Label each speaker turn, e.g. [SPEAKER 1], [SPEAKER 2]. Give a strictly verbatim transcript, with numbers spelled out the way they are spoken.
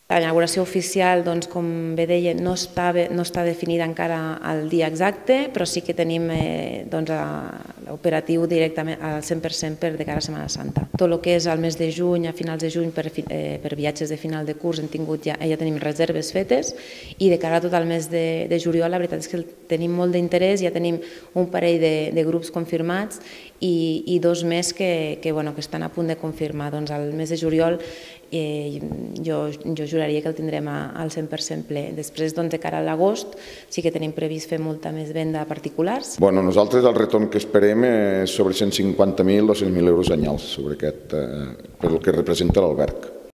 [SPEAKER 1] La inauguració oficial, doncs, com bé deia, no està, no està definida encara el dia exacte, però sí que tenim eh, doncs, l'operatiu directament al cent per cent per de cara a Setmana Santa. Tot el que és al mes de juny, a finals de juny, per, eh, per viatges de final de curs, hem tingut ja, ja tenim reserves fetes, i de cara a tot el mes de, de juliol, la veritat és que tenim molt d'interès, ja tenim un parell de, de grups confirmats i, i dos més que, que, bueno, que estan a punt de confirmar. Doncs al mes de juliol eh, jo, jo juraria que el tindrem a, al cent per cent ple. Després, doncs, de cara a l'agost, sí que tenim previst fer molta més venda a particulars.
[SPEAKER 2] Bueno, nosaltres el retorn que esperem és sobre cent cinquanta mil o cent mil euros anyals sobre aquest, eh, per el que representa l'alberg.